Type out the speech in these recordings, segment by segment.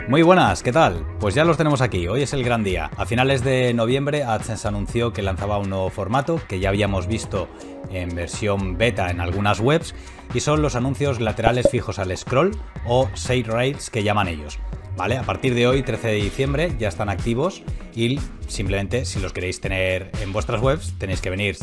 Muy buenas, ¿qué tal? Pues ya los tenemos aquí, hoy es el gran día. A finales de noviembre AdSense anunció que lanzaba un nuevo formato que ya habíamos visto en versión beta en algunas webs y son los anuncios laterales fijos al scroll o side rails que llaman ellos. ¿Vale? A partir de hoy, 13 de diciembre, ya están activos y simplemente si los queréis tener en vuestras webs tenéis que venir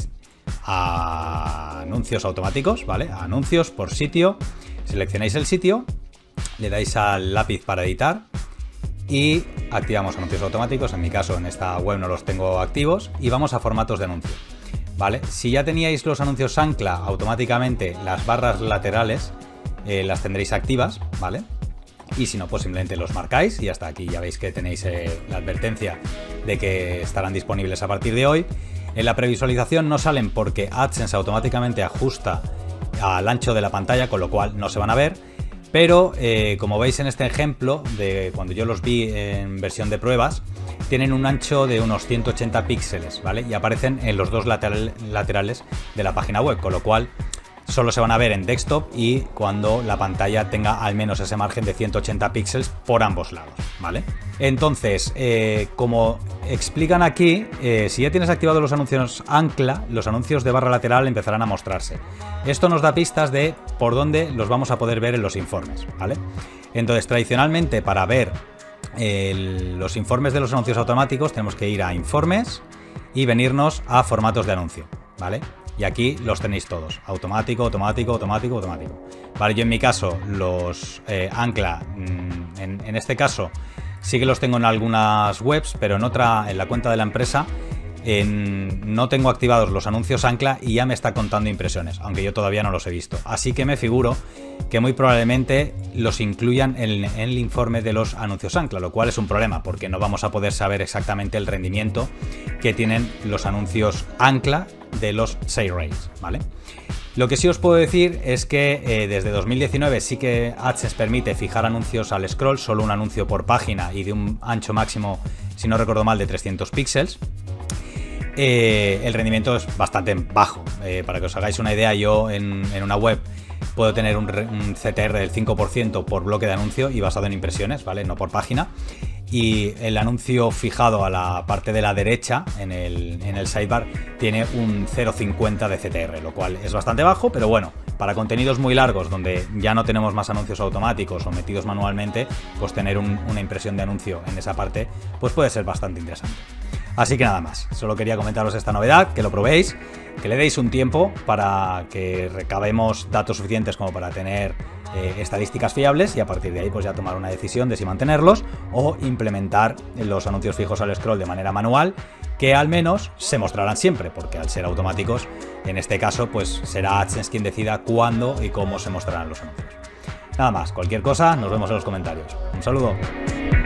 a anuncios automáticos, ¿vale? A anuncios por sitio, seleccionáis el sitio, le dais al lápiz para editar y activamos anuncios automáticos. En mi caso, en esta web no los tengo activos y vamos a formatos de anuncio, ¿vale? Si ya teníais los anuncios ancla, automáticamente las barras laterales las tendréis activas, ¿vale? Y si no, pues simplemente los marcáis y hasta aquí ya veis que tenéis la advertencia de que estarán disponibles a partir de hoy. En la previsualización no salen porque AdSense automáticamente ajusta al ancho de la pantalla, con lo cual no se van a ver. Pero como veis en este ejemplo, de cuando yo los vi en versión de pruebas, tienen un ancho de unos 180 píxeles, ¿vale? Y aparecen en los dos laterales de la página web, con lo cual solo se van a ver en desktop y cuando la pantalla tenga al menos ese margen de 180 píxeles por ambos lados, ¿vale? Entonces, como explican aquí, si ya tienes activados los anuncios ancla, los anuncios de barra lateral empezarán a mostrarse. Esto nos da pistas de por dónde los vamos a poder ver en los informes, ¿vale? Entonces, tradicionalmente, para ver los informes de los anuncios automáticos, tenemos que ir a informes y venirnos a formatos de anuncio, ¿vale? Y aquí los tenéis todos, automático, automático, automático, automático. Vale, yo en mi caso los ancla, en este caso sí que los tengo en algunas webs, pero en la cuenta de la empresa no tengo activados los anuncios ancla y ya me está contando impresiones, aunque yo todavía no los he visto. Así que me figuro que muy probablemente los incluyan en el informe de los anuncios ancla, lo cual es un problema porque no vamos a poder saber exactamente el rendimiento que tienen los anuncios ancla de los side rails, ¿vale? Lo que sí os puedo decir es que desde 2019 sí que AdSense permite fijar anuncios al scroll, solo un anuncio por página y de un ancho máximo, si no recuerdo mal, de 300 píxeles. El rendimiento es bastante bajo. Para que os hagáis una idea, yo en una web puedo tener un CTR del 5% por bloque de anuncio y basado en impresiones, ¿vale? No por página. Y el anuncio fijado a la parte de la derecha, en el sidebar, tiene un 0,50 de CTR, lo cual es bastante bajo, pero bueno, para contenidos muy largos donde ya no tenemos más anuncios automáticos o metidos manualmente, pues tener una impresión de anuncio en esa parte pues puede ser bastante interesante. Así que nada más, solo quería comentaros esta novedad, que lo probéis, que le deis un tiempo para que recabemos datos suficientes como para tener estadísticas fiables y a partir de ahí pues ya tomar una decisión de si mantenerlos o implementar los anuncios fijos al scroll de manera manual, que al menos se mostrarán siempre, porque al ser automáticos, en este caso pues será AdSense quien decida cuándo y cómo se mostrarán los anuncios. Nada más, cualquier cosa, nos vemos en los comentarios. Un saludo.